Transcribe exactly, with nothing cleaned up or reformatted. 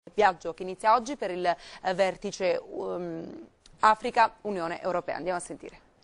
Viaggio che inizia oggi per il vertice um, Africa-Unione Europea. Andiamo a sentire.